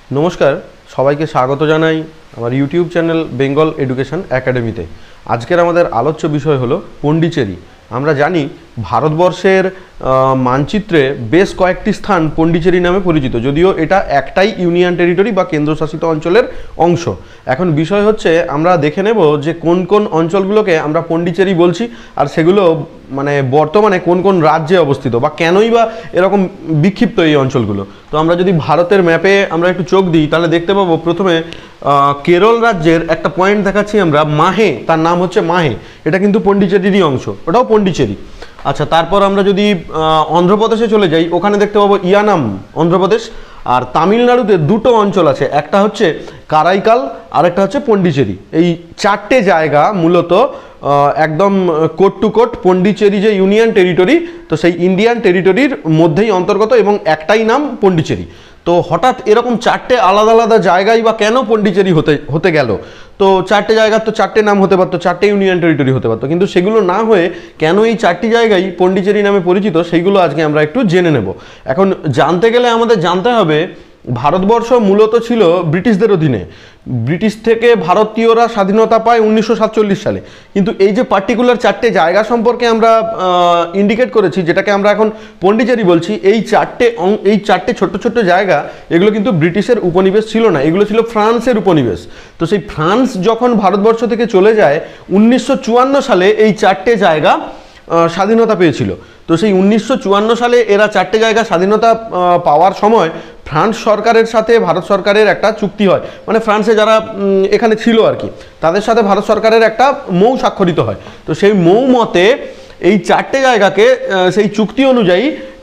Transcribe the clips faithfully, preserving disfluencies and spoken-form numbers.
নমস্কার, সবাইকে স্বাগত জানাই আমার ইউটিউব চ্যানেল বেঙ্গল এডুকেশন একাডেমিতে। আজকের আমাদের আলোচ্য বিষয় হলো পন্ডিচেরি। আমরা জানি ভারতবর্ষের মানচিত্রে বেশ কয়েকটি স্থান পন্ডিচেরি নামে পরিচিত, যদিও এটা একটাই ইউনিয়ন টেরিটরি বা কেন্দ্রশাসিত অঞ্চলের অংশ। এখন বিষয় হচ্ছে আমরা দেখে নেব যে কোন কোন অঞ্চলগুলোকে আমরা পন্ডিচেরি বলছি, আর সেগুলো মানে বর্তমানে কোন কোন রাজ্যে অবস্থিত বা কেনই বা এরকম বিক্ষিপ্ত এই অঞ্চলগুলো। তো আমরা যদি ভারতের ম্যাপে আমরা একটু চোখ দিই তাহলে দেখতে পাবো প্রথমে কেরল রাজ্যের একটা পয়েন্ট দেখাচ্ছি আমরা, মাহে, তার নাম হচ্ছে মাহে। এটা কিন্তু পন্ডিচেরিরই অংশ, ওটাও পন্ডিচেরি। আচ্ছা, তারপর আমরা যদি অন্ধ্রপ্রদেশে চলে যাই, ওখানে দেখতে পাবো ইয়ানাম, অন্ধ্রপ্রদেশ। আর তামিলনাড়ুতে দুটো অঞ্চল আছে, একটা হচ্ছে কারাইকাল আর একটা হচ্ছে পন্ডিচেরি। এই চারটে জায়গা মূলত একদম কোট টু কোট পন্ডিচেরি যে ইউনিয়ন টেরিটরি, তো সেই ইন্ডিয়ান টেরিটরির মধ্যেই অন্তর্গত এবং একটাই নাম পন্ডিচেরি। তো হঠাৎ এরকম চারটে আলাদা আলাদা জায়গায় বা কেন পন্ডিচেরি হতে হতে গেল? তো চারটে জায়গার তো চারটে নাম হতে পারতো, চারটে ইউনিয়ন টেরিটরি হতে পারতো, কিন্তু সেগুলো না হয়ে কেন এই চারটি জায়গায় পন্ডিচেরি নামে পরিচিত সেইগুলো আজকে আমরা একটু জেনে নেব। এখন জানতে গেলে আমাদের জানতে হবে ভারতবর্ষ মূলত ছিল ব্রিটিশদের অধীনে। ব্রিটিশ থেকে ভারতীয়রা স্বাধীনতা পায় উনিশশো সাতচল্লিশ সালে। কিন্তু এই যে পার্টিকুলার চারটে জায়গা সম্পর্কে আমরা ইন্ডিকেট করেছি, যেটাকে আমরা এখন পন্ডিচেরি বলছি, এই চারটে এই চারটে ছোট্ট ছোট্ট জায়গা, এগুলো কিন্তু ব্রিটিশের উপনিবেশ ছিল না, এগুলো ছিল ফ্রান্সের উপনিবেশ। তো সেই ফ্রান্স যখন ভারতবর্ষ থেকে চলে যায় উনিশশো চুয়ান্ন সালে এই চারটে জায়গা স্বাধীনতা পেয়েছিল। তো সেই উনিশশো চুয়ান্ন সালে এরা চারটে জায়গা স্বাধীনতা পাওয়ার সময় ফ্রান্স সরকারের সাথে ভারত সরকারের একটা চুক্তি হয়, মানে ফ্রান্সে যারা এখানে ছিল আর কি, তাদের সাথে ভারত সরকারের একটা মৌ স্বাক্ষরিত হয়। তো সেই মৌ মতে এই চারটে জায়গাকে সেই চুক্তি অনুযায়ী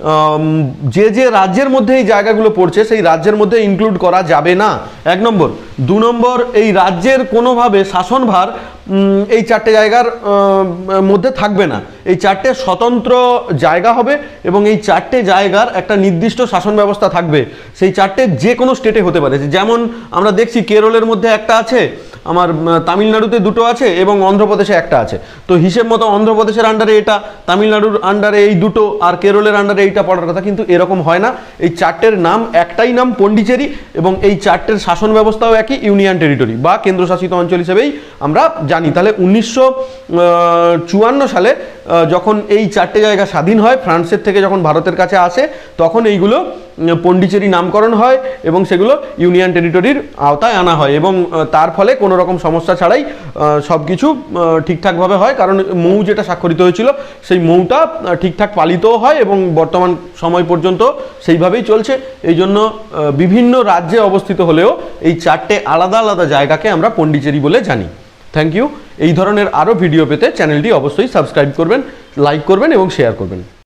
যে যে রাজ্যের মধ্যে এই জায়গাগুলো পড়ছে সেই রাজ্যের মধ্যে ইনক্লুড করা যাবে না, এক নম্বর। দু নম্বর, এই রাজ্যের কোনোভাবে শাসনভার এই চারটে জায়গার মধ্যে থাকবে না। এই চারটে স্বতন্ত্র জায়গা হবে এবং এই চারটে জায়গার একটা নির্দিষ্ট শাসন ব্যবস্থা থাকবে। সেই চারটে যে কোনো স্টেটে হতে পারে, যেমন আমরা দেখছি কেরলের মধ্যে একটা আছে, আমার তামিলনাড়ুতে দুটো আছে এবং অন্ধ্রপ্রদেশে একটা আছে। তো হিসেব মতো অন্ধ্রপ্রদেশের আন্ডারে এটা, তামিলনাড়ুর আন্ডারে এই দুটো, আর কেরলের আন্ডারে এইটা পড়ার কথা, কিন্তু এরকম হয় না। এই চারটের নাম একটাই নাম, পন্ডিচেরি, এবং এই চারটের শাসন ব্যবস্থাও একই, ইউনিয়ন টেরিটরি বা কেন্দ্রশাসিত অঞ্চল হিসেবেই আমরা জানি। তাহলে উনিশশো চুয়ান্ন সালে যখন এই চারটে জায়গা স্বাধীন হয় ফ্রান্সের থেকে, যখন ভারতের কাছে আসে, তখন এইগুলো পন্ডিচেরি নামকরণ হয় এবং সেগুলো ইউনিয়ন টেরিটরির আওতায় আনা হয়, এবং তার ফলে কোনো রকম সমস্যা ছাড়াই সব কিছু ঠিকঠাকভাবে হয়, কারণ মৌ যেটা স্বাক্ষরিত হয়েছিল সেই মৌটা ঠিকঠাক পালিতও হয় এবং বর্তমান সময় পর্যন্ত সেইভাবেই চলছে। এই জন্য বিভিন্ন রাজ্যে অবস্থিত হলেও এই চারটে আলাদা আলাদা জায়গাকে আমরা পন্ডিচেরি বলে জানি। Thank you. এই ধরনের আরও ভিডিও পেতে চ্যানেলটি অবশ্যই সাবস্ক্রাইব করবেন, লাইক করবেন এবং শেয়ার করবেন।